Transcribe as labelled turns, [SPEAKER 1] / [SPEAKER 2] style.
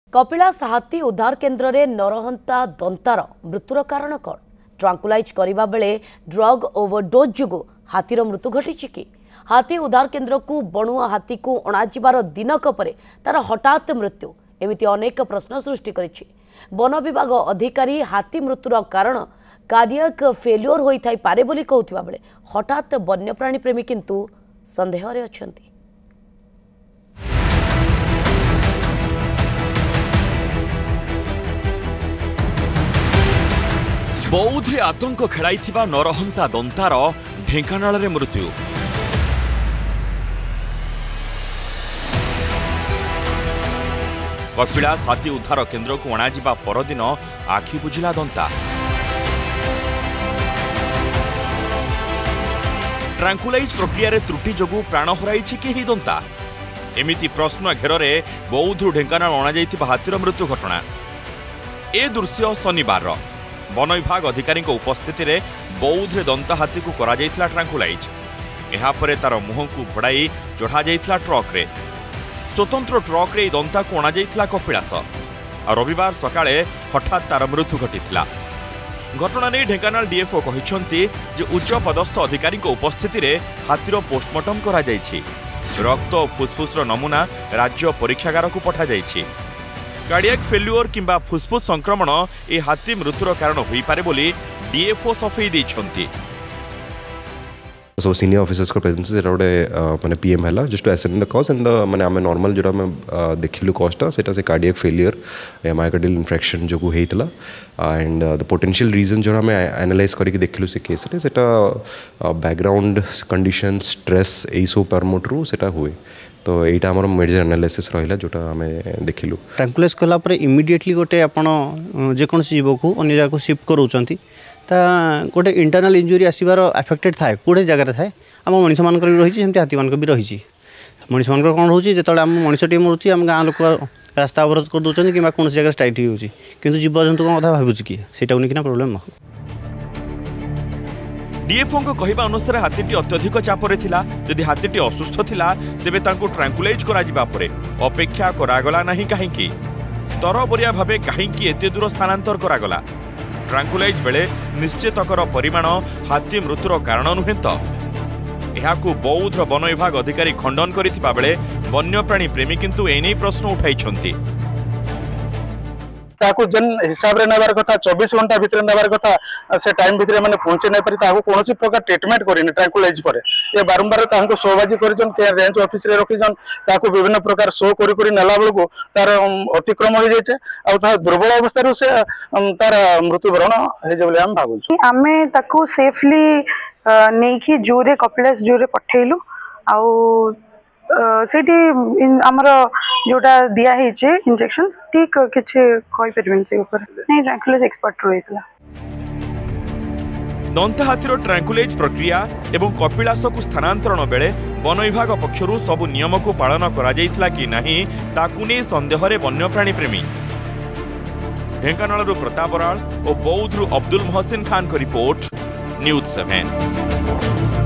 [SPEAKER 1] कपिलास हाथी उद्धार केन्द्र में नरहंता दंतार मृत्युर कारण कौन? ट्रांकुलाइज करने बेले ड्रग ओवरडोज जो हाथीर मृत्यु घटी कि? हाथी उद्धार केन्द्र को बणुआ हाथी को अणाजिबार दिनक परे तार हठात मृत्यु एमिति अनेक प्रश्न सृष्टि करिछि। वन विभाग अधिकारी हाथी मृत्युर कारण कार्डियक फेल्योर होई पारे बोली कहउथिबा बेले हठात वन्यप्राणी प्रेमी किंतु संदेह रे अछंती।
[SPEAKER 2] बौद्धे आतंक खेलाइथिबा नरहंता दंतार ढेंकानाल रे मृत्यु। कपिलास हाथी उद्धार केन्द्र को अणाजिबा परदिन आखि बुझिला दंता। ट्रांकुलाइज प्रक्रिया रे त्रुटि जोगु प्राण हराइछि कि ही दंता? एमिति प्रश्न घेरे बौद्ध ढेंकानाल अणाଯାଇଥିବା हाथीर मृत्यु घटना। ए दृश्य शनिवार वन विभाग अधिकारी उपस्थिति रे बौद्धे दंता हाथी को करा जायतिला ट्रांकुलाइज। एहा परे तार मुह को भड़ाई चढ़ा जायतिला ट्रक रे। स्वतंत्र ट्रक रे दंता को अणा जायतिला कपिलास। रविवार सकाळे हठात तार मृत्यु घटिथिला। घटना नहीं ढेंकानाल डीएफओ कहिसंती जे उच्च पदस्थ अधिकारी उपस्थिति रे हाथीर पोस्टमार्टम करा जायछि। रक्त और फुसफुस नमूना राज्य परीक्षागार को पठा जायछि। कार्डियक फेल्युअर किंबा फुसफुस संक्रमण ए हाथी मृत्युर कारण होई पारे बोली डीएफओ सफेई दैछंती।
[SPEAKER 3] So senior officers को presence से रोडे माने पीएम हैला just to ascertain the cause and the माने आमे normal जोड़ा में देखिलु cause ता सेटा से cardiac failure या myocardial infarction जो को हेइतला and the potential reason जोड़ा में analyze करी के देखिलु से केस रे सेटा background condition stress एई सो परमोटरू सेटा हुए। तो एटा हमर मेडिकल एनालिसिस रहिला जोटा हमें देखिलु।
[SPEAKER 4] ट्रांकुलाइज कला पर इमीडिएटली गोटे आपण जे कोन जीव को अन्य जगह को शिफ्ट करूचंती ता गोटे इंटरनल इंजुरी आसीबार अफेक्टेड थाए कोडे जगह थाए आम मनुष्य मान रही सेमती हाथी मान भी रही। मनुष्य मान कौन रोचे जो आम मनुष्यटे मरुची आम गाँ लोक रास्ता अवरोध कर दूसरी कि कौन जगह स्ट्राइट हो कि जीवजंतु कौन कथा भावुँ कि सीटा नहीं प्रोब्लेम।
[SPEAKER 2] डीएफओ को कहवा अनुसार हाथीटी अत्यधिक चापरे थिला। यदि हाथीटी असुस्थ थिला तेबे तांको ट्रांकुलाइज करा जिबा परे अपेक्षा करागला नहीं काहेकि तरबरिया भाबे काहेकि एते दूर स्थानांतर करागला? ट्रांकुलाइज बेले निश्चितकर परिमाण हाथी मृत्युर कारण नुहे तो एहाकु बौद्ध वन विभाग अधिकारी खंडन करिथिबा बेले वन्यप्राणी प्रेमी किंतु एनै प्रश्न उठाइछंती।
[SPEAKER 5] ताकू जन हिसाब रे नेबार कथा 24 घंटा भितर नेबार कथा से टाइम भितर माने पहुंचे नै परि ताकू कोनोसी प्रकार ट्रीटमेंट करिने ट्रांकुलाइज परे ये बारंबार तांको सोबाजी करिजन के रेंज ऑफिस रे रखिजन ताकू विभिन्न प्रकार शो करी करी नेला बेलको तार अतिक्रम हो जायचे आ ता दुर्बल अवस्था रो से तार मृत्युवरण हे जे बोले हम भाबु
[SPEAKER 6] आमे ताकू सेफली नेकी जोरे कपिलास जोरे पठेलु आ सेठी हमर जोटा दिया हेचे इंजेक्शन ठीक किछे कोइ परमिन से ऊपर नहीं ट्रांकुलाइज एक्सपर्ट रहितला।
[SPEAKER 2] दंता हाथीर ट्रांकुलाइज प्रक्रिया एवं कपिलास को स्थानांतरण बेले वन विभाग पक्षरु सब नियम को पालन करा जायतिला कि नाही ताकू नै संदेह रे वन्यप्राणी प्रेमी। ढेंकानाल प्रताप बराल और बौद्ध अब्दुल मोहसिन खान को रिपोर्ट न्यूज 7।